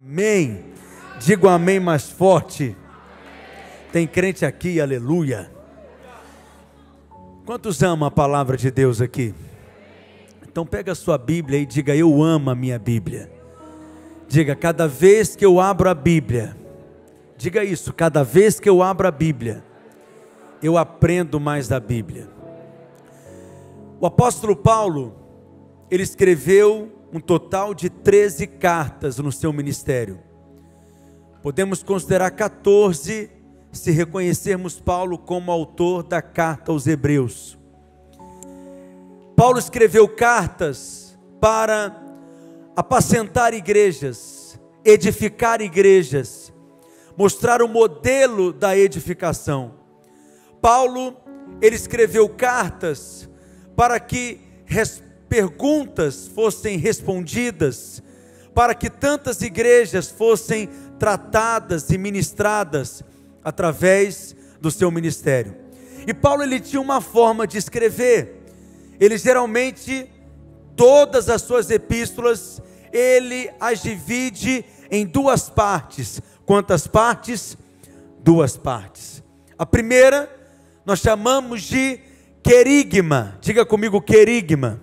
Amém. Digo amém mais forte. Tem crente aqui, aleluia. Quantos amam a palavra de Deus aqui? Então pega a sua Bíblia e diga: eu amo a minha Bíblia. Diga: cada vez que eu abro a Bíblia, diga isso, cada vez que eu abro a Bíblia, eu aprendo mais da Bíblia. O apóstolo Paulo, ele escreveu um total de 13 cartas no seu ministério. Podemos considerar 14 se reconhecermos Paulo como autor da carta aos Hebreus. Paulo escreveu cartas para apacentar igrejas, edificar igrejas, mostrar o modelo da edificação. Paulo, ele escreveu cartas para que perguntas fossem respondidas, para que tantas igrejas fossem tratadas e ministradas através do seu ministério. E Paulo, ele tinha uma forma de escrever. Ele geralmente, todas as suas epístolas, ele as divide em duas partes. Quantas partes? Duas partes. A primeira nós chamamos de querigma. Diga comigo, querigma.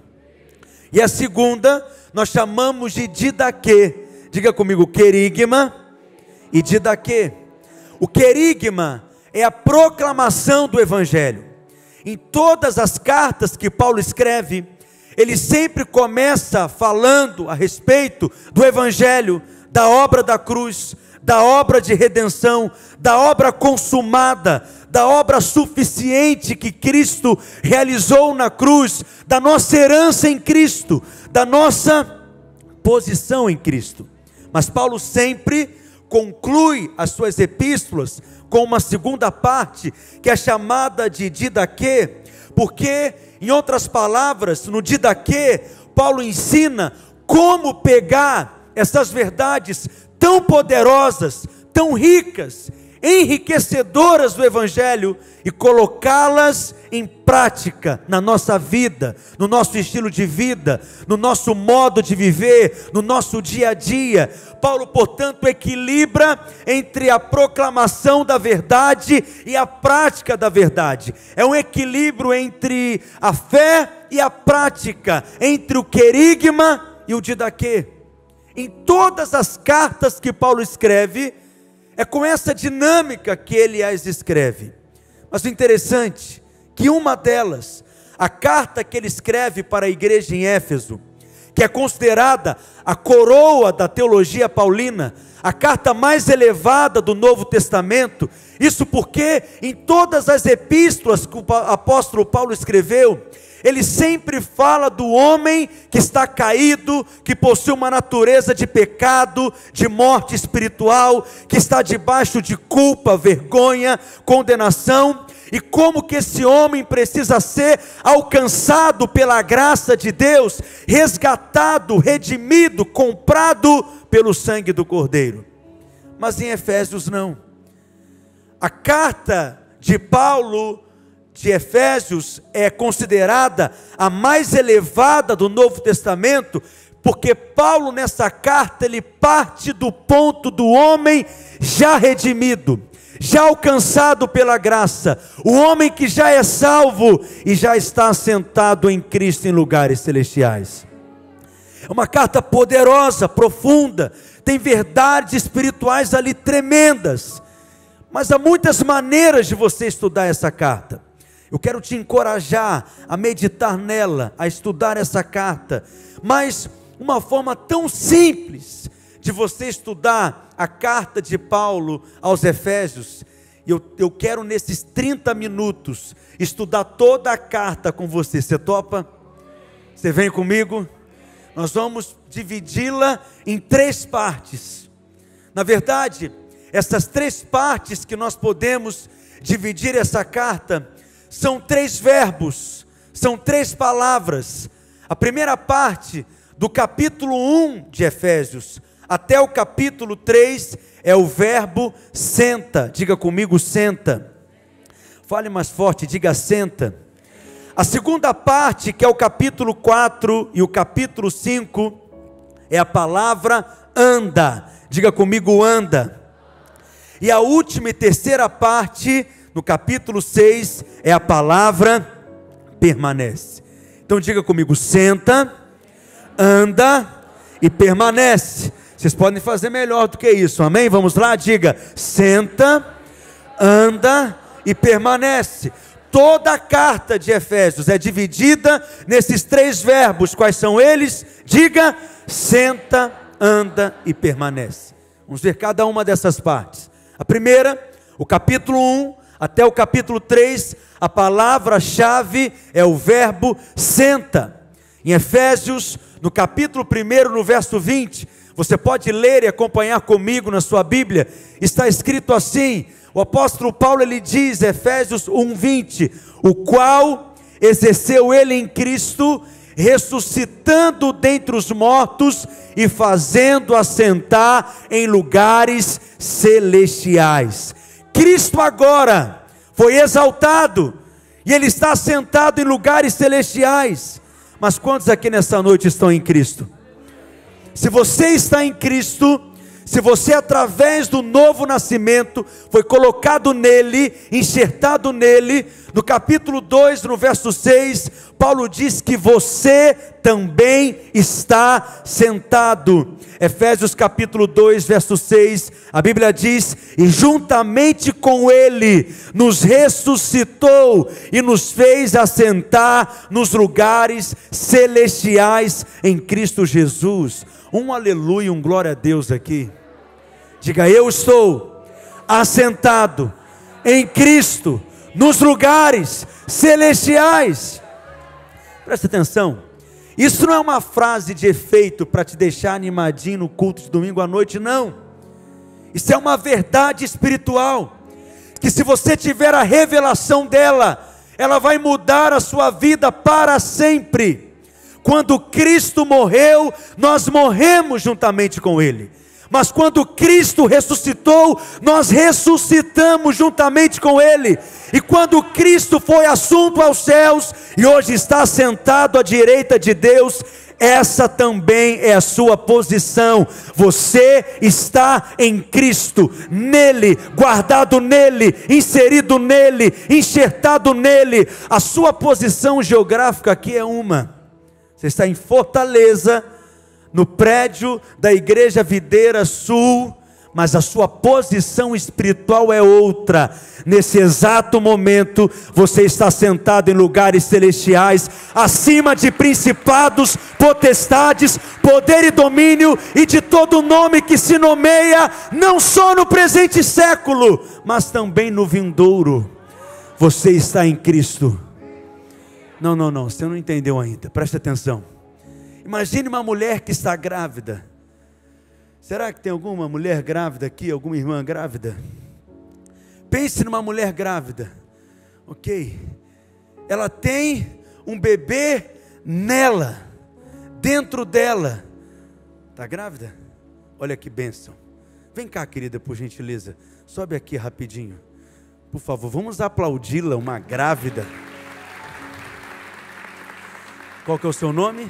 E a segunda nós chamamos de didaquê. Diga comigo, querigma e didaquê. O querigma é a proclamação do Evangelho. Em todas as cartas que Paulo escreve, ele sempre começa falando a respeito do Evangelho, da obra da cruz, da obra de redenção, da obra consumada, da obra suficiente que Cristo realizou na cruz, da nossa herança em Cristo, da nossa posição em Cristo. Mas Paulo sempre conclui as suas epístolas com uma segunda parte, que é chamada de didaquê, porque, em outras palavras, no didaquê, Paulo ensina como pegar essas verdades tão poderosas, tão ricas, enriquecedoras do Evangelho e colocá-las em prática na nossa vida, no nosso estilo de vida, no nosso modo de viver, no nosso dia a dia. Paulo, portanto, equilibra entre a proclamação da verdade e a prática da verdade. É um equilíbrio entre a fé e a prática, entre o querigma e o didaquê. Em todas as cartas que Paulo escreve, é com essa dinâmica que ele as escreve. Mas o interessante é que uma delas, a carta que ele escreve para a igreja em Éfeso, que é considerada a coroa da teologia paulina, a carta mais elevada do Novo Testamento, isso porque em todas as epístolas que o apóstolo Paulo escreveu, ele sempre fala do homem que está caído, que possui uma natureza de pecado, de morte espiritual, que está debaixo de culpa, vergonha, condenação, e como que esse homem precisa ser alcançado pela graça de Deus, resgatado, redimido, comprado pelo sangue do Cordeiro. Mas em Efésios não. A carta de Paulo de Efésios é considerada a mais elevada do Novo Testamento, porque Paulo nessa carta ele parte do ponto do homem já redimido, já alcançado pela graça, o homem que já é salvo e já está assentado em Cristo em lugares celestiais. É uma carta poderosa, profunda, tem verdades espirituais ali tremendas, mas há muitas maneiras de você estudar essa carta. Eu quero te encorajar a meditar nela, a estudar essa carta, mas uma forma tão simples de você estudar a carta de Paulo aos Efésios. Eu quero nesses 30 minutos estudar toda a carta com você. Você topa? Você vem comigo? Nós vamos dividi-la em 3 partes. Na verdade, essas 3 partes que nós podemos dividir essa carta são 3 verbos, são 3 palavras. A primeira parte do capítulo 1 de Efésios até o capítulo 3 é o verbo senta. Diga comigo, senta. Fale mais forte, diga senta. A segunda parte, que é o capítulo 4 e o capítulo 5, é a palavra anda. Diga comigo, anda. E a última e terceira parte, no capítulo 6, é a palavra permanece. Então diga comigo, senta, anda e permanece. Vocês podem fazer melhor do que isso, amém? Vamos lá, diga, senta, anda e permanece. Toda a carta de Efésios é dividida nesses 3 verbos. Quais são eles? Diga, senta, anda e permanece. Vamos ver cada uma dessas partes. A primeira, o capítulo 1 até o capítulo 3, a palavra-chave é o verbo senta. Em Efésios, no capítulo 1, no verso 20, você pode ler e acompanhar comigo na sua Bíblia, está escrito assim, o apóstolo Paulo ele diz, Efésios 1:20, o qual exerceu ele em Cristo, ressuscitando dentre os mortos e fazendo assentar em lugares celestiais. Cristo agora foi exaltado e ele está assentado em lugares celestiais. Mas quantos aqui nessa noite estão em Cristo? Se você está em Cristo, se você através do novo nascimento foi colocado nele, enxertado nele, no capítulo 2, no verso 6, Paulo diz que você também está sentado. Efésios capítulo 2, verso 6, a Bíblia diz, e juntamente com ele nos ressuscitou e nos fez assentar nos lugares celestiais em Cristo Jesus. Um aleluia, um glória a Deus aqui. Diga, eu estou assentado em Cristo, nos lugares celestiais. Presta atenção, isso não é uma frase de efeito para te deixar animadinho no culto de domingo à noite, não. Isso é uma verdade espiritual, que se você tiver a revelação dela, ela vai mudar a sua vida para sempre. Quando Cristo morreu, nós morremos juntamente com Ele. Mas quando Cristo ressuscitou, nós ressuscitamos juntamente com Ele. E quando Cristo foi assunto aos céus, e hoje está sentado à direita de Deus, essa também é a sua posição. Você está em Cristo, nele, guardado nele, inserido nele, enxertado nele. A sua posição geográfica aqui é uma. Você está em Fortaleza, no prédio da Igreja Videira Sul, mas a sua posição espiritual é outra. Nesse exato momento, você está sentado em lugares celestiais, acima de principados, potestades, poder e domínio, e de todo nome que se nomeia, não só no presente século, mas também no vindouro. Você está em Cristo. Não, você não entendeu ainda, preste atenção. Imagine uma mulher que está grávida. Será que tem alguma mulher grávida aqui, alguma irmã grávida? Pense numa mulher grávida, ok? Ela tem um bebê nela, dentro dela. Está grávida? Olha que bênção. Vem cá, querida, por gentileza, sobe aqui rapidinho. Por favor, vamos aplaudi-la, uma grávida. Qual que é o seu nome?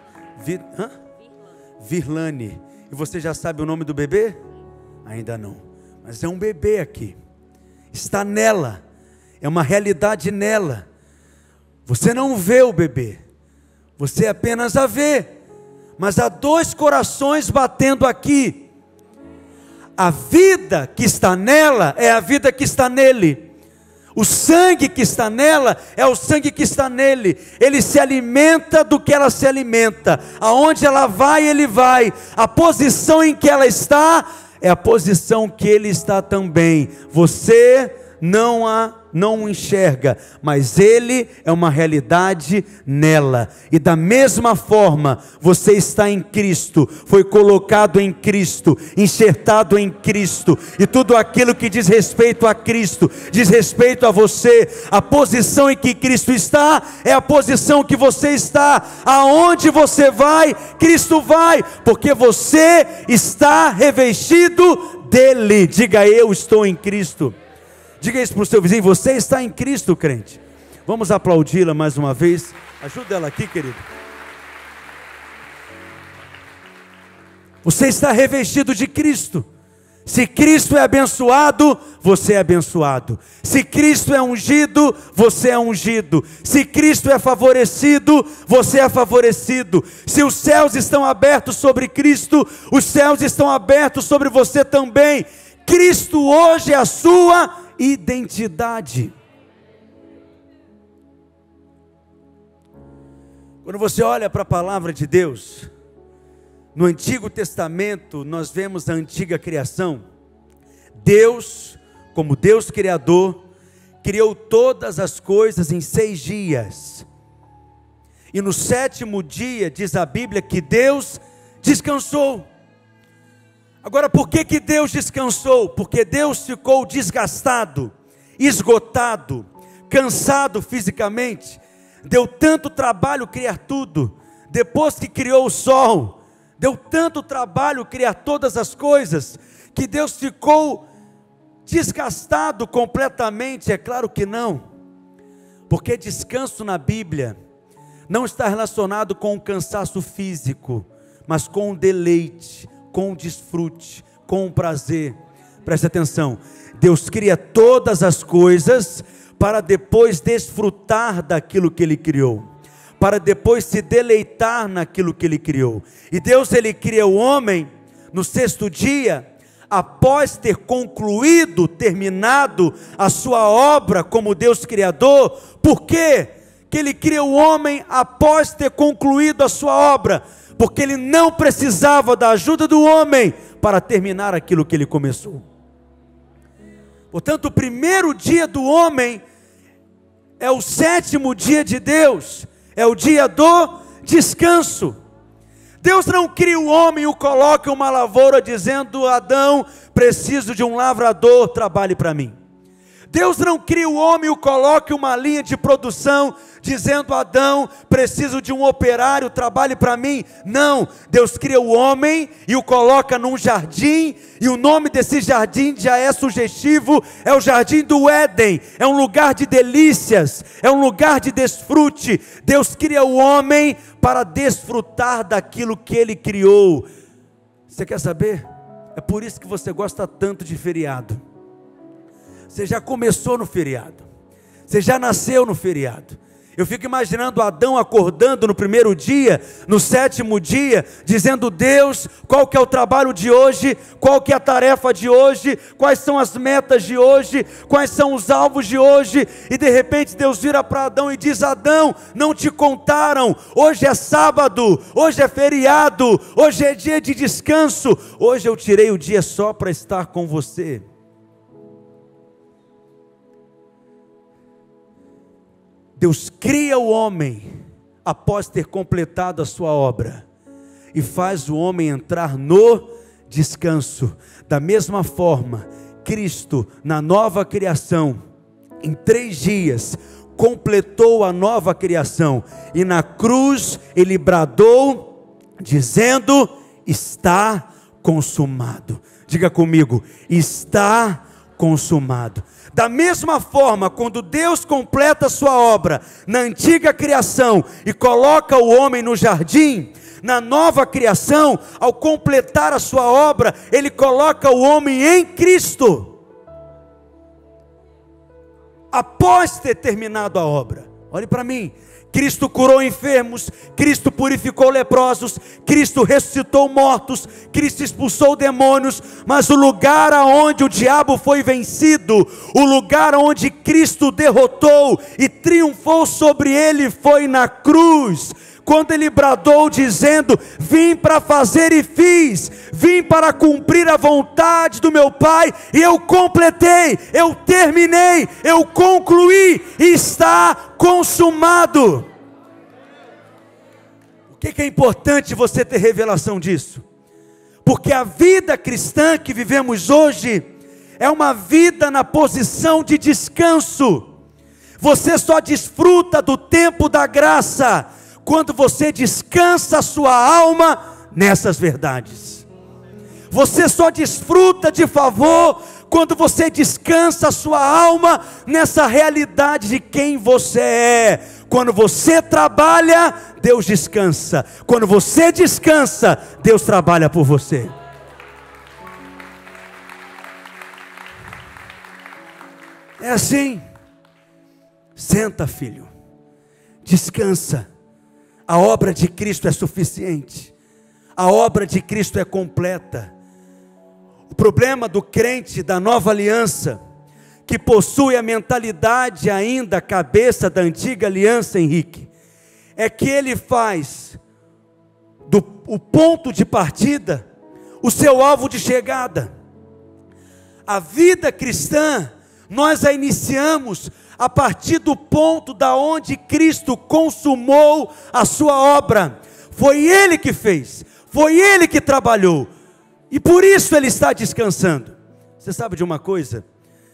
Virlane. E você já sabe o nome do bebê? Ainda não. Mas é um bebê aqui. Está nela. É uma realidade nela. Você não vê o bebê. Você apenas a vê. Mas há 2 corações batendo aqui. A vida que está nela é a vida que está nele. O sangue que está nela é o sangue que está nele. Ele se alimenta do que ela se alimenta. Aonde ela vai, ele vai. A posição em que ela está é a posição que ele está também. Você não o enxerga, mas ele é uma realidade nela. E da mesma forma, você está em Cristo, foi colocado em Cristo, enxertado em Cristo, e tudo aquilo que diz respeito a Cristo, diz respeito a você. A posição em que Cristo está, é a posição que você está. Aonde você vai, Cristo vai, porque você está revestido dele. Diga, eu estou em Cristo. Diga isso para o seu vizinho, você está em Cristo, crente. Vamos aplaudi-la mais uma vez. Ajuda ela aqui, querido. Você está revestido de Cristo. Se Cristo é abençoado, você é abençoado. Se Cristo é ungido, você é ungido. Se Cristo é favorecido, você é favorecido. Se os céus estão abertos sobre Cristo, os céus estão abertos sobre você também. Cristo hoje é a sua identidade. Quando você olha para a palavra de Deus, no Antigo Testamento, nós vemos a antiga criação. Deus, como Deus Criador, criou todas as coisas em 6 dias. E no 7º dia, diz a Bíblia, que Deus descansou. Agora, por que Deus descansou? Porque Deus ficou desgastado, esgotado, cansado fisicamente. Deu tanto trabalho criar tudo. Depois que criou o sol, deu tanto trabalho criar todas as coisas, que Deus ficou desgastado completamente? É claro que não, porque descanso na Bíblia não está relacionado com o cansaço físico, mas com o deleite, com o desfrute, com o prazer. Preste atenção, Deus cria todas as coisas para depois desfrutar daquilo que Ele criou, para depois se deleitar naquilo que Ele criou. E Deus, Ele cria o homem no 6º dia, após ter concluído, terminado a sua obra como Deus Criador. Por quê que Ele cria o homem após ter concluído a sua obra? Porque Ele não precisava da ajuda do homem para terminar aquilo que Ele começou. Portanto, o primeiro dia do homem é o 7º dia de Deus, é o dia do descanso. Deus não cria o homem e o coloca em uma lavoura dizendo: Adão, preciso de um lavrador, trabalhe para mim. Deus não cria o homem e o coloca em uma linha de produção dizendo: Adão, preciso de um operário, trabalhe para mim. Não, Deus cria o homem e o coloca num jardim, e o nome desse jardim já é sugestivo, é o jardim do Éden, é um lugar de delícias, é um lugar de desfrute. Deus cria o homem para desfrutar daquilo que Ele criou. Você quer saber? É por isso que você gosta tanto de feriado. Você já começou no feriado, você já nasceu no feriado. Eu fico imaginando Adão acordando no primeiro dia, no 7º dia, dizendo: Deus, qual que é o trabalho de hoje? Qual que é a tarefa de hoje? Quais são as metas de hoje? Quais são os alvos de hoje? E de repente Deus vira para Adão e diz: Adão, não te contaram, hoje é sábado, hoje é feriado, hoje é dia de descanso, hoje eu tirei o dia só para estar com você. Deus cria o homem após ter completado a sua obra e faz o homem entrar no descanso. Da mesma forma, Cristo, na nova criação, em 3 dias, completou a nova criação, e na cruz Ele bradou, dizendo: está consumado. Diga comigo: está consumado. Da mesma forma, quando Deus completa a sua obra na antiga criação e coloca o homem no jardim, na nova criação, ao completar a sua obra, Ele coloca o homem em Cristo, após ter terminado a obra. Olhe para mim. Cristo curou enfermos, Cristo purificou leprosos, Cristo ressuscitou mortos, Cristo expulsou demônios, mas o lugar aonde o diabo foi vencido, o lugar onde Cristo derrotou e triunfou sobre ele, foi na cruz. Quando Ele bradou dizendo: vim para fazer e fiz, vim para cumprir a vontade do meu Pai, e eu completei, eu terminei, eu concluí, e está consumado. Por que é importante você ter revelação disso? Porque a vida cristã que vivemos hoje é uma vida na posição de descanso. Você só desfruta do tempo da graça quando você descansa a sua alma nessas verdades. Você só desfruta de favor quando você descansa a sua alma nessa realidade de quem você é. Quando você trabalha, Deus descansa. Quando você descansa, Deus trabalha por você. É assim. Senta, filho. Descansa. A obra de Cristo é suficiente. A obra de Cristo é completa. O problema do crente da nova aliança, que possui a mentalidade ainda, a cabeça da antiga aliança, Henrique, é que ele faz o ponto de partida o seu alvo de chegada. A vida cristã, nós a iniciamos a partir do ponto da onde Cristo consumou a sua obra. Foi Ele que fez, foi Ele que trabalhou, e por isso Ele está descansando. Você sabe de uma coisa?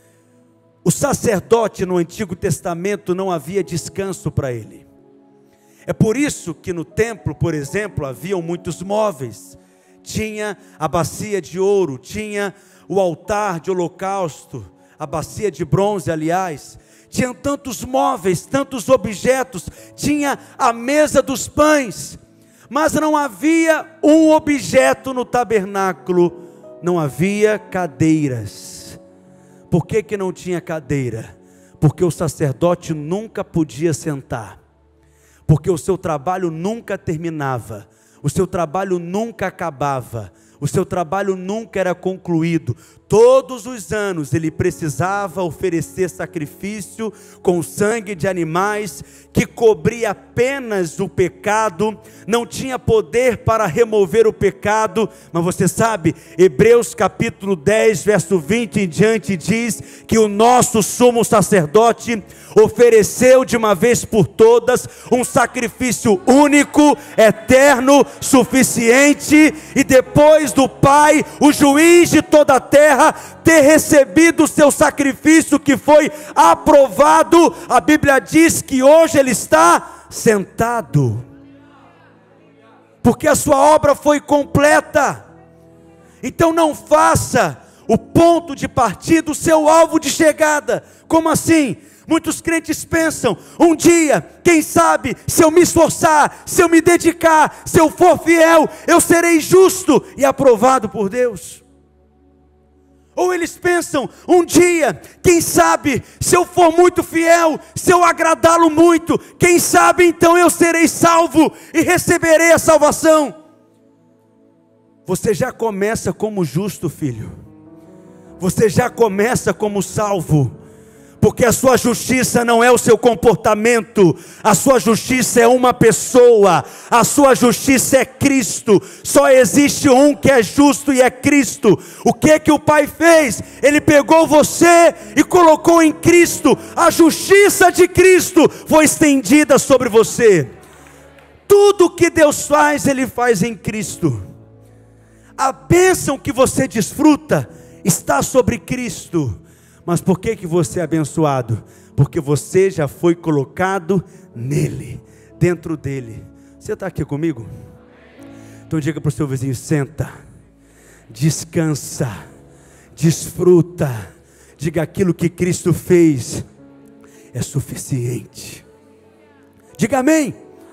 O sacerdote no Antigo Testamento não havia descanso para ele. É por isso que no templo, por exemplo, haviam muitos móveis. Tinha a bacia de ouro, tinha o altar de holocausto, a bacia de bronze, aliás. Tinha tantos móveis, tantos objetos, tinha a mesa dos pães. Mas não havia um objeto no tabernáculo, não havia cadeiras. Por que não tinha cadeira? Porque o sacerdote nunca podia sentar, porque o seu trabalho nunca terminava, o seu trabalho nunca acabava, o seu trabalho nunca era concluído. Todos os anos ele precisava oferecer sacrifício com sangue de animais que cobria apenas o pecado, não tinha poder para remover o pecado. Mas você sabe, Hebreus capítulo 10, verso 20 em diante diz que o nosso sumo sacerdote ofereceu de uma vez por todas um sacrifício único, eterno, suficiente, e depois do Pai, o juiz de toda a terra, ter recebido o seu sacrifício que foi aprovado, a Bíblia diz que hoje ele está sentado, porque a sua obra foi completa. Então não faça o ponto de partida o seu alvo de chegada. Como assim? Muitos crentes pensam, um dia, quem sabe, se eu me esforçar, se eu me dedicar, se eu for fiel, eu serei justo e aprovado por Deus. Ou eles pensam, um dia, quem sabe, se eu for muito fiel, se eu agradá-lo muito, quem sabe então eu serei salvo e receberei a salvação. Você já começa como justo, filho. Você já começa como salvo. Porque a sua justiça não é o seu comportamento, a sua justiça é uma pessoa, a sua justiça é Cristo. Só existe um que é justo e é Cristo. O que o Pai fez? Ele pegou você e colocou em Cristo. A justiça de Cristo foi estendida sobre você. Tudo que Deus faz, Ele faz em Cristo. A bênção que você desfruta está sobre Cristo. Mas por que você é abençoado? Porque você já foi colocado nele, dentro dele. Você está aqui comigo? Então diga para o seu vizinho, senta, descansa, desfruta. Diga, aquilo que Cristo fez é suficiente. Diga amém.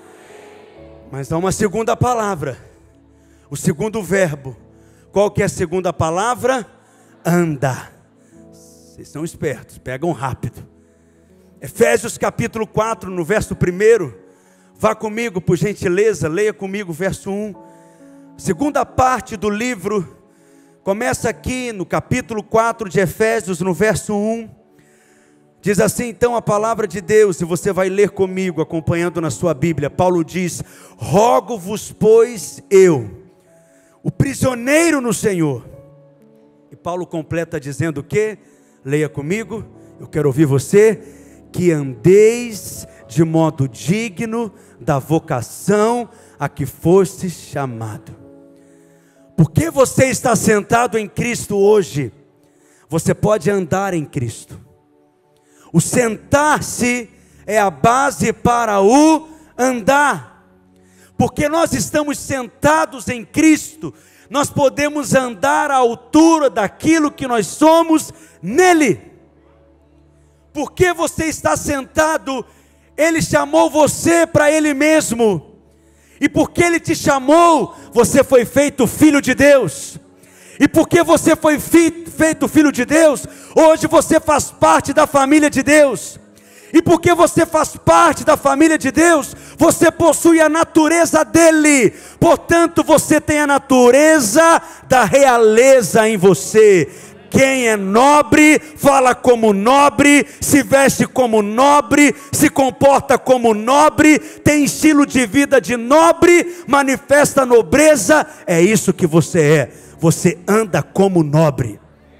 Mas há uma segunda palavra, o segundo verbo. Qual que é a segunda palavra? Anda. Vocês são espertos, pegam rápido. Efésios capítulo 4, no verso 1. Vá comigo, por gentileza, leia comigo o verso 1. Segunda parte do livro, começa aqui no capítulo 4 de Efésios, no verso 1. Diz assim então a palavra de Deus, e você vai ler comigo, acompanhando na sua Bíblia. Paulo diz: rogo-vos, pois, eu, o prisioneiro no Senhor. E Paulo completa dizendo o quê? Leia comigo, eu quero ouvir você. Que andeis de modo digno da vocação a que fostes chamado. Porque você está sentado em Cristo hoje, você pode andar em Cristo. O sentar-se é a base para o andar. Porque nós estamos sentados em Cristo, nós podemos andar à altura daquilo que nós somos nele. Porque você está sentado Ele chamou você para Ele mesmo. E porque Ele te chamou, você foi feito filho de Deus. E porque você foi feito filho de Deus, hoje você faz parte da família de Deus. E porque você faz parte da família de Deus, você possui a natureza dEle. Portanto, você tem a natureza da realeza em você. Quem é nobre, fala como nobre, se veste como nobre, se comporta como nobre, tem estilo de vida de nobre, manifesta nobreza. É isso que você é. Você anda como nobre.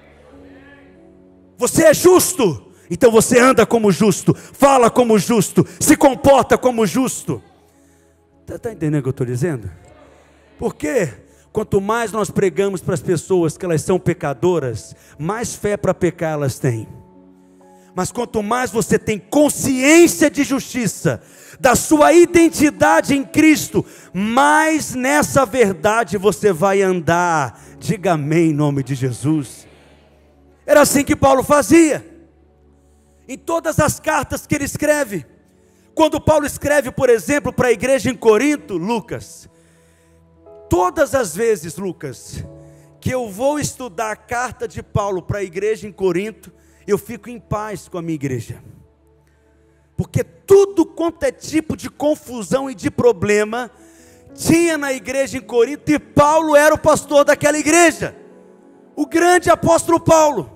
Você é justo, então você anda como justo, fala como justo, se comporta como justo. Está entendendo o que eu estou dizendo? Porque quanto mais nós pregamos para as pessoas que elas são pecadoras, mais fé para pecar elas têm. Mas quanto mais você tem consciência de justiça, da sua identidade em Cristo, mais nessa verdade você vai andar. Diga amém em nome de Jesus. Era assim que Paulo fazia. Em todas as cartas que ele escreve. Quando Paulo escreve, por exemplo, para a igreja em Corinto, Lucas. Todas as vezes, Lucas, que eu vou estudar a carta de Paulo para a igreja em Corinto, eu fico em paz com a minha igreja. Porque tudo quanto é tipo de confusão e de problema, tinha na igreja em Corinto, e Paulo era o pastor daquela igreja. O grande apóstolo Paulo.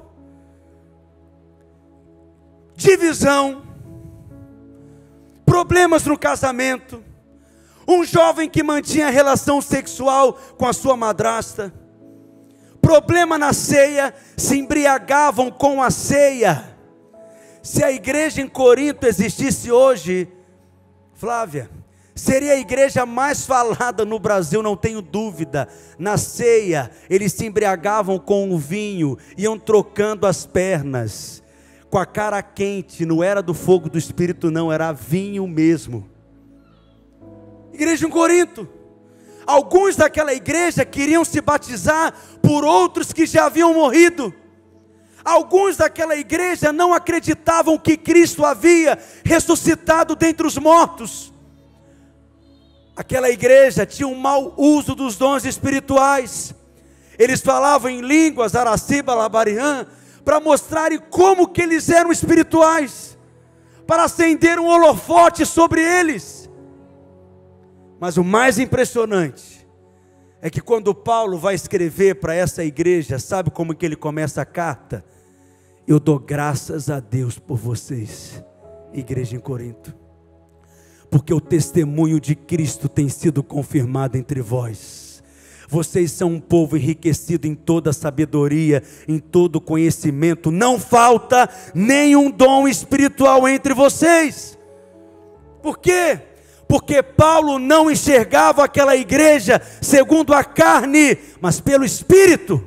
Divisão, problemas no casamento, um jovem que mantinha relação sexual com a sua madrasta, problema na ceia, se embriagavam com a ceia. Se a igreja em Corinto existisse hoje, Flávia, seria a igreja mais falada no Brasil, não tenho dúvida. Na ceia, eles se embriagavam com o vinho, iam trocando as pernas, com a cara quente, não era do fogo do Espírito não, era vinho mesmo. Igreja em Corinto, alguns daquela igreja queriam se batizar por outros que já haviam morrido. Alguns daquela igreja não acreditavam que Cristo havia ressuscitado dentre os mortos. Aquela igreja tinha um mau uso dos dons espirituais. Eles falavam em línguas, araciba, labariã, para mostrarem como que eles eram espirituais, para acender um holofote sobre eles. Mas o mais impressionante é que quando Paulo vai escrever para essa igreja, sabe como que ele começa a carta? Eu dou graças a Deus por vocês, igreja em Corinto, porque o testemunho de Cristo tem sido confirmado entre vós. Vocês são um povo enriquecido em toda sabedoria, em todo conhecimento. Não falta nenhum dom espiritual entre vocês. Por quê? Porque Paulo não enxergava aquela igreja segundo a carne, mas pelo Espírito.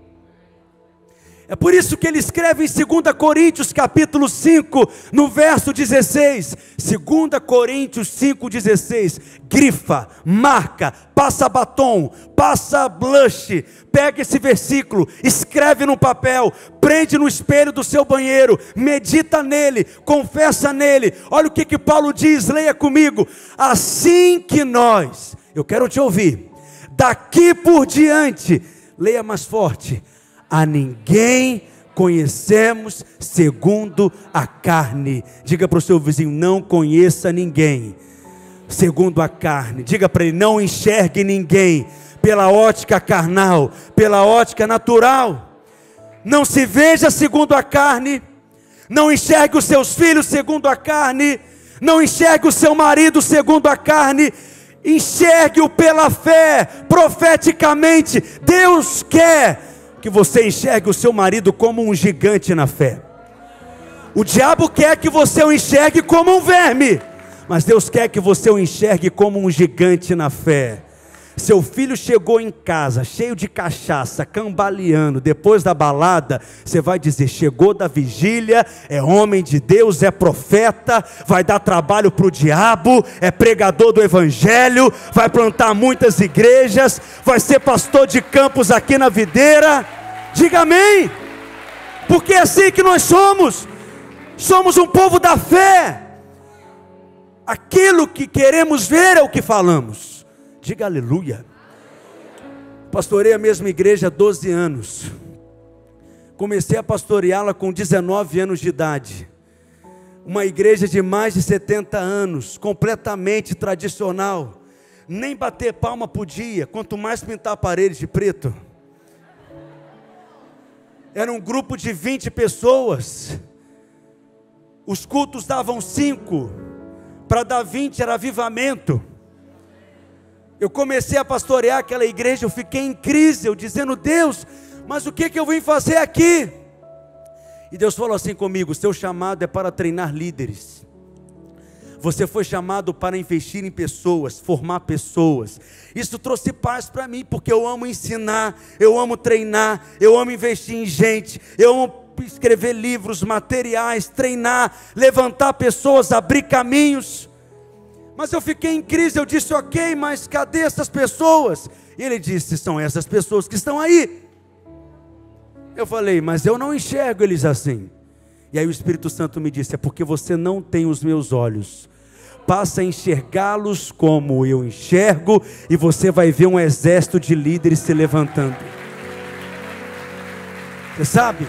É por isso que ele escreve em 2 Coríntios capítulo 5, no verso 16, 2 Coríntios 5, 16, grifa, marca, passa batom, passa blush, pega esse versículo, escreve no papel, prende no espelho do seu banheiro, medita nele, confessa nele. Olha o que Paulo diz, leia comigo. Assim que nós, eu quero te ouvir, daqui por diante, leia mais forte, a ninguém conhecemos segundo a carne. Diga para o seu vizinho, não conheça ninguém segundo a carne. Diga para ele, não enxergue ninguém pela ótica carnal, pela ótica natural. Não se veja segundo a carne, não enxergue os seus filhos segundo a carne, não enxergue o seu marido segundo a carne, enxergue-o pela fé, profeticamente. Deus quer que você enxergue o seu marido como um gigante na fé. O diabo quer que você o enxergue como um verme, mas Deus quer que você o enxergue como um gigante na fé. Seu filho chegou em casa, cheio de cachaça, cambaleando, depois da balada, você vai dizer, chegou da vigília, é homem de Deus, é profeta, vai dar trabalho para o diabo, é pregador do evangelho, vai plantar muitas igrejas, vai ser pastor de campos aqui na videira. Diga amém, porque é assim que nós somos um povo da fé. aquilo que queremos ver é o que falamos. Diga aleluia. Pastorei a mesma igreja há 12 anos. Comecei a pastoreá-la com 19 anos de idade. Uma igreja de mais de 70 anos, completamente tradicional. Nem bater palma podia, quanto mais pintar a parede de preto. Era um grupo de 20 pessoas. Os cultos davam 5. Para dar 20 era avivamento. Eu comecei a pastorear aquela igreja, eu fiquei em crise, eu dizendo: Deus, mas o que eu vim fazer aqui? E Deus falou assim comigo: seu chamado é para treinar líderes. Você foi chamado para investir em pessoas, formar pessoas. Isso trouxe paz para mim, porque eu amo ensinar, eu amo treinar, eu amo investir em gente, eu amo escrever livros, materiais, treinar, levantar pessoas, abrir caminhos. Mas eu fiquei em crise, eu disse: ok, mas cadê essas pessoas? E ele disse: são essas pessoas que estão aí. Eu falei: mas eu não enxergo eles assim. E aí o Espírito Santo me disse: é porque você não tem os meus olhos. Passa a enxergá-los como eu enxergo, e você vai ver um exército de líderes se levantando. Você sabe,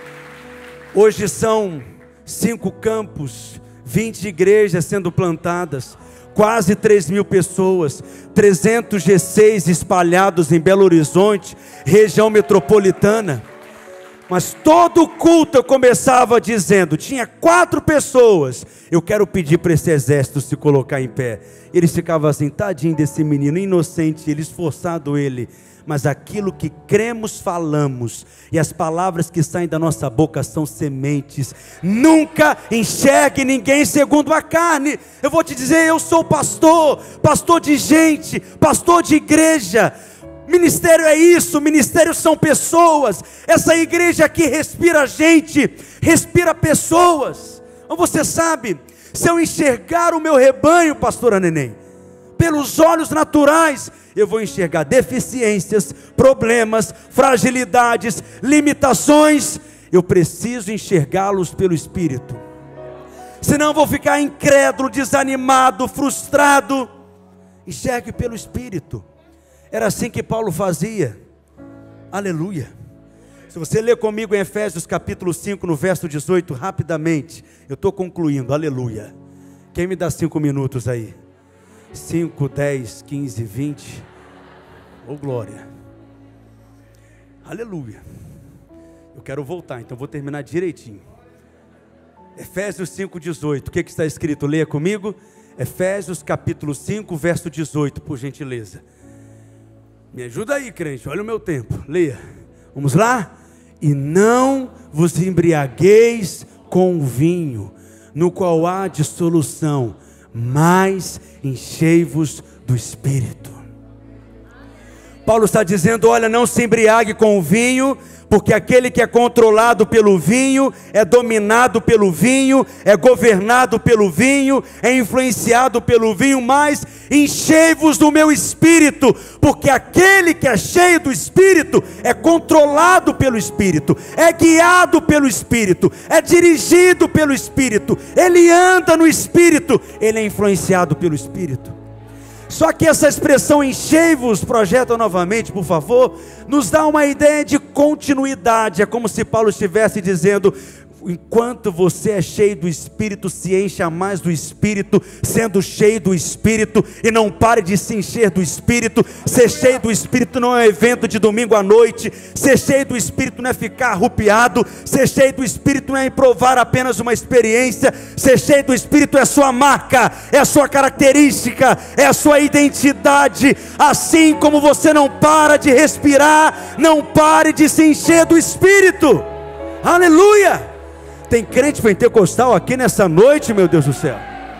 hoje são 5 campos, 20 igrejas sendo plantadas, quase 3.000 pessoas, 300 G6 espalhados em Belo Horizonte, região metropolitana. Mas todo culto eu começava dizendo, tinha 4 pessoas: eu quero pedir para esse exército se colocar em pé. Eles ficavam assim: tadinho desse menino, inocente, ele esforçado ele. Mas aquilo que cremos, falamos, e as palavras que saem da nossa boca são sementes. Nunca enxergue ninguém segundo a carne. Eu vou te dizer, eu sou pastor, pastor de gente, pastor de igreja. Ministério é isso, ministério são pessoas. Essa igreja aqui respira gente, respira pessoas. Então você sabe, se eu enxergar o meu rebanho, pastora Neném, pelos olhos naturais, eu vou enxergar deficiências, problemas, fragilidades, limitações. Eu preciso enxergá-los pelo Espírito, senão eu vou ficar incrédulo, desanimado, frustrado. Enxergue pelo Espírito. Era assim que Paulo fazia. Aleluia. Se você ler comigo em Efésios capítulo 5, no verso 18, rapidamente, eu estou concluindo, aleluia. Quem me dá 5 minutos aí? 5, 10, 15, 20. Oh glória. Aleluia. Eu quero voltar, então vou terminar direitinho. Efésios 5, 18. O que está escrito? Leia comigo. Efésios capítulo 5, verso 18, por gentileza. Me ajuda aí, crente, olha o meu tempo. Leia. Vamos lá? E não vos embriagueis com vinho, no qual há dissolução, mas enchei-vos do Espírito. Paulo está dizendo: olha, não se embriague com o vinho, porque aquele que é controlado pelo vinho, é dominado pelo vinho, é governado pelo vinho, é influenciado pelo vinho, mas enchei-vos do meu Espírito, porque aquele que é cheio do Espírito, é controlado pelo Espírito, é guiado pelo Espírito, é dirigido pelo Espírito, ele anda no Espírito, ele é influenciado pelo Espírito. Só que essa expressão enchei-vos, projeta novamente, por favor, nos dá uma ideia de continuidade. É como se Paulo estivesse dizendo: enquanto você é cheio do Espírito, se encha mais do Espírito, sendo cheio do Espírito, e não pare de se encher do Espírito. Ser cheio do Espírito não é um evento de domingo à noite, ser cheio do Espírito não é ficar arrupiado, ser cheio do Espírito não é provar apenas uma experiência, ser cheio do Espírito é a sua marca, é a sua característica, é a sua identidade. Assim como você não para de respirar, não pare de se encher do Espírito. Aleluia! Tem crente pentecostal aqui nessa noite, meu Deus do céu,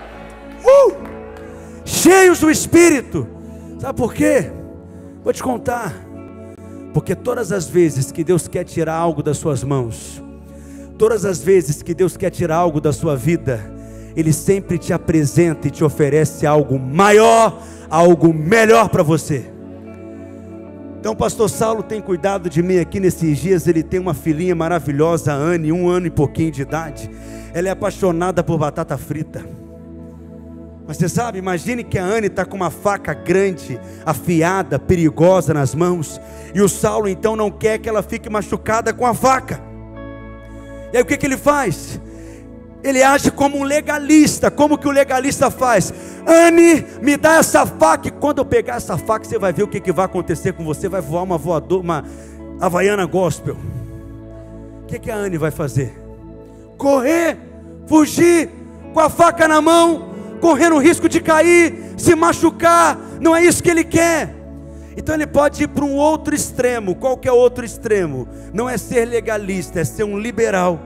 cheios do Espírito. Sabe por quê? Vou te contar. Porque todas as vezes que Deus quer tirar algo das suas mãos, todas as vezes que Deus quer tirar algo da sua vida, Ele sempre te apresenta e te oferece algo maior, algo melhor para você. Então o pastor Saulo tem cuidado de mim aqui nesses dias. Ele tem uma filhinha maravilhosa, a Anne, 1 ano e pouquinho de idade. Ela é apaixonada por batata frita. Mas você sabe, imagine que a Anne está com uma faca grande, afiada, perigosa nas mãos, e o Saulo então não quer que ela fique machucada com a faca. E aí o que ele faz? Ele age como um legalista. Como que o legalista faz? Anne, me dá essa faca, e quando eu pegar essa faca, você vai ver o que vai acontecer com você. Vai voar uma Havaiana gospel. O que a Anne vai fazer? Correr, fugir, com a faca na mão, correndo o risco de cair, se machucar. Não é isso que ele quer. Então ele pode ir para um outro extremo. Qual que é o outro extremo? Não é ser legalista, é ser um liberal.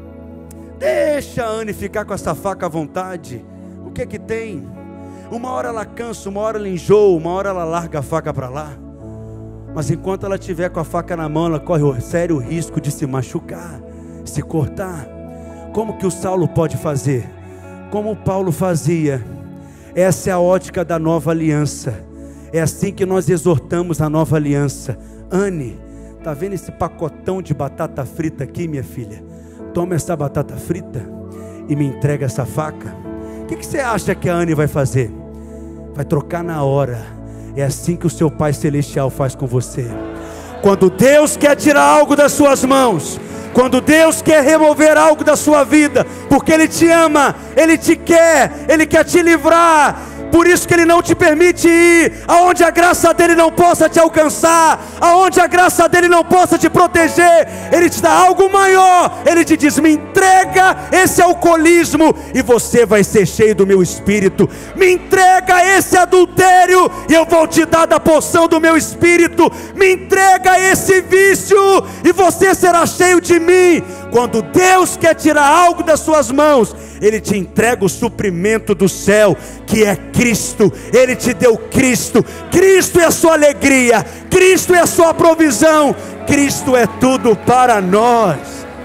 Deixa a Anne ficar com essa faca à vontade. O que que tem? Uma hora ela cansa, uma hora ela enjoa, uma hora ela larga a faca para lá. Mas enquanto ela estiver com a faca na mão, ela corre o sério risco de se machucar, se cortar. Como que o Saulo pode fazer? Como o Paulo fazia. Essa é a ótica da nova aliança. É assim que nós exortamos a nova aliança. Anne, está vendo esse pacotão de batata frita aqui, minha filha? Toma essa batata frita e me entrega essa faca. O que você acha que a Anne vai fazer? Vai trocar na hora. É assim que o seu Pai Celestial faz com você. Quando Deus quer tirar algo das suas mãos, quando Deus quer remover algo da sua vida, porque Ele te ama, Ele te quer, Ele quer te livrar. Por isso que Ele não te permite ir aonde a graça dEle não possa te alcançar, aonde a graça dEle não possa te proteger. Ele te dá algo maior. Ele te diz: me entrega esse alcoolismo e você vai ser cheio do meu Espírito. Me entrega esse adultério e eu vou te dar da porção do meu Espírito. Me entrega esse vício e você será cheio de mim. Quando Deus quer tirar algo das suas mãos, Ele te entrega o suprimento do céu, que é Cristo. Ele te deu Cristo. Cristo é a sua alegria, Cristo é a sua provisão, Cristo é tudo para nós.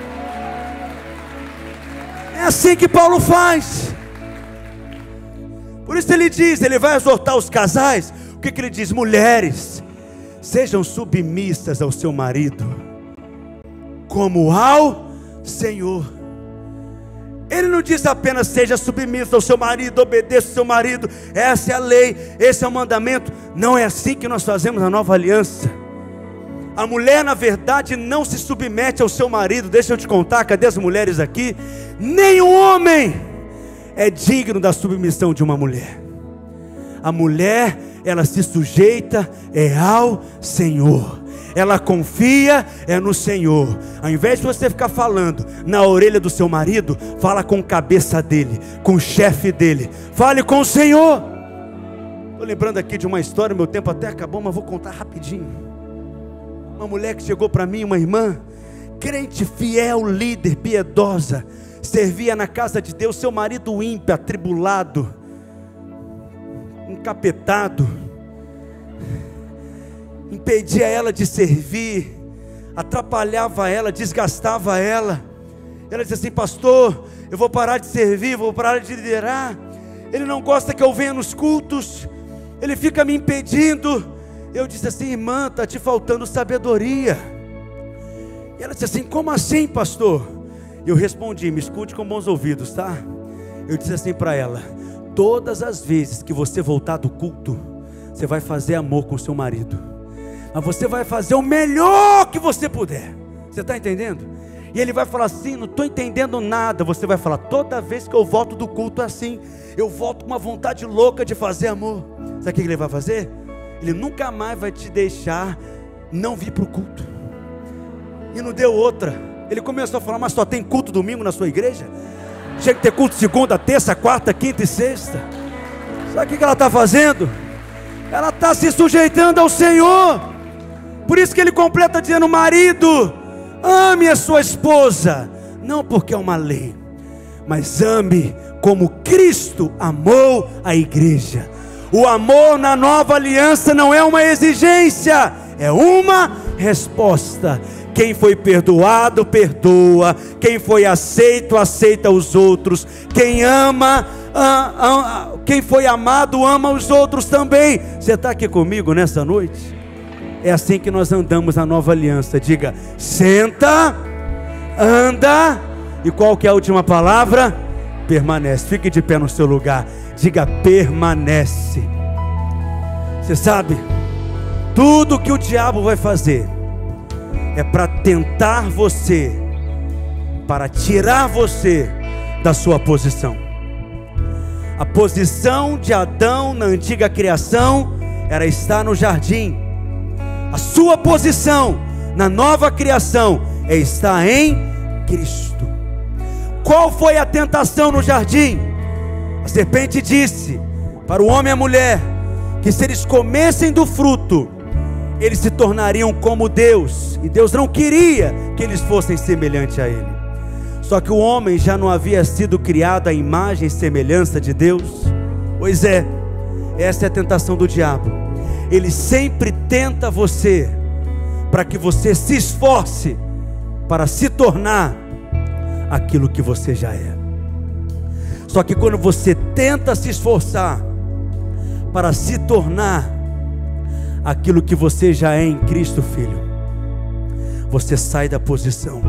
É assim que Paulo faz. Por isso ele diz, ele vai exortar os casais. O que ele diz? Mulheres, sejam submissas ao seu marido, como ao Senhor. Ele não diz apenas seja submisso ao seu marido, obedeça ao seu marido. Essa é a lei, esse é o mandamento. Não é assim que nós fazemos a nova aliança. A mulher, na verdade, não se submete ao seu marido. Deixa eu te contar, cadê as mulheres aqui? Nem o homem é digno da submissão de uma mulher. A mulher, ela se sujeita ao Senhor. Ela confia no Senhor. Ao invés de você ficar falando na orelha do seu marido, fala com a cabeça dele, com o chefe dele. Fale com o Senhor. Estou lembrando aqui de uma história, meu tempo até acabou, mas vou contar rapidinho. Uma mulher que chegou para mim, uma irmã, crente, fiel, líder, piedosa, servia na casa de Deus. Seu marido ímpio, atribulado, encapetado, impedia ela de servir, atrapalhava ela, desgastava ela. Ela disse assim: pastor, eu vou parar de servir, vou parar de liderar. Ele não gosta que eu venha nos cultos, ele fica me impedindo. Eu disse assim: irmã, está te faltando sabedoria. E ela disse assim: como assim, pastor? Eu respondi: me escute com bons ouvidos, tá? Eu disse assim para ela: todas as vezes que você voltar do culto, você vai fazer amor com seu marido, mas você vai fazer o melhor que você puder. Você está entendendo? E ele vai falar assim: não estou entendendo nada. Você vai falar: toda vez que eu volto do culto é assim, eu volto com uma vontade louca de fazer amor. Sabe o que ele vai fazer? Ele nunca mais vai te deixar não vir para o culto. E não deu outra. Ele começou a falar: mas só tem culto domingo na sua igreja? Tinha que ter culto segunda, terça, quarta, quinta e sexta. Sabe o que ela está fazendo? Ela está se sujeitando ao Senhor. Por isso que ele completa dizendo: marido, ame a sua esposa, não porque é uma lei, mas ame como Cristo amou a igreja. O amor na nova aliança não é uma exigência, é uma resposta. Quem foi perdoado, perdoa. Quem foi aceito, aceita os outros. Quem ama, quem foi amado, ama os outros também. Você está aqui comigo nessa noite? É assim que nós andamos na nova aliança. Diga: senta, anda. E qual que é a última palavra? Permanece. Fique de pé no seu lugar. Diga: permanece. Você sabe, tudo que o diabo vai fazer é para tentar você, para tirar você da sua posição. A posição de Adão na antiga criação era estar no jardim. A sua posição na nova criação é estar em Cristo. Qual foi a tentação no jardim? A serpente disse para o homem e a mulher que se eles comessem do fruto, eles se tornariam como Deus, e Deus não queria que eles fossem semelhantes a Ele. Só que o homem já não havia sido criado à imagem e semelhança de Deus. Pois é, essa é a tentação do diabo. Ele sempre tenta você, para que você se esforce para se tornar aquilo que você já é. Só que quando você tenta se esforçar para se tornar aquilo que você já é em Cristo, filho, você sai da posição,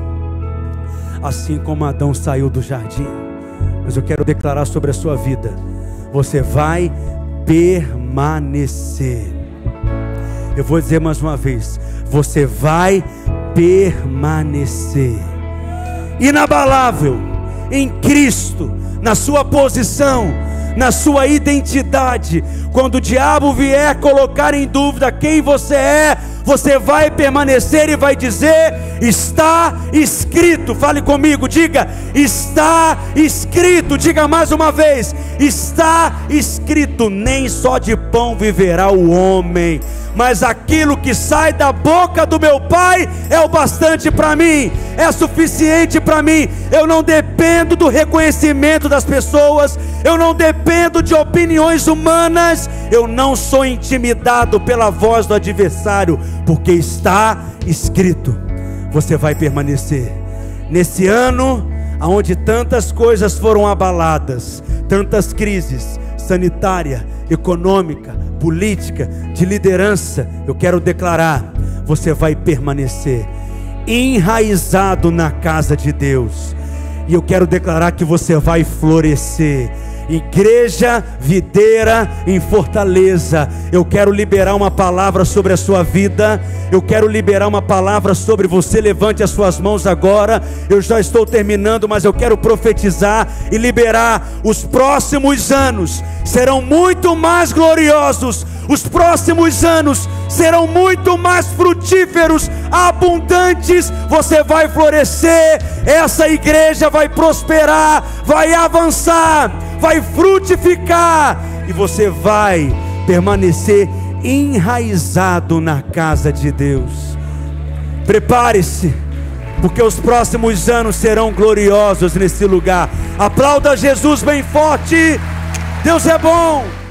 assim como Adão saiu do jardim. Mas eu quero declarar sobre a sua vida: você vai permanecer. Eu vou dizer mais uma vez: você vai permanecer inabalável em Cristo, na sua posição, na sua identidade. Quando o diabo vier colocar em dúvida quem você é, você vai permanecer e vai dizer: está escrito. Fale comigo, diga: está escrito. Diga mais uma vez: está escrito, nem só de pão viverá o homem, mas aquilo que sai da boca do meu Pai é o bastante para mim, é suficiente para mim. Eu não dependo do reconhecimento das pessoas, eu não dependo de opiniões humanas, eu não sou intimidado pela voz do adversário, porque está escrito. Você vai permanecer nesse ano onde tantas coisas foram abaladas, tantas crises sanitária, econômica, política, de liderança. Eu quero declarar: você vai permanecer enraizado na casa de Deus, e eu quero declarar que você vai florescer. Igreja Videira em Fortaleza, eu quero liberar uma palavra sobre a sua vida, eu quero liberar uma palavra sobre você. Levante as suas mãos agora, eu já estou terminando, mas eu quero profetizar e liberar. Os próximos anos serão muito mais gloriosos, os próximos anos serão muito mais frutíferos, abundantes. Você vai florescer, essa igreja vai prosperar, vai avançar, vai frutificar, e você vai permanecer enraizado na casa de Deus. Prepare-se, porque os próximos anos serão gloriosos nesse lugar. Aplauda Jesus bem forte. Deus é bom.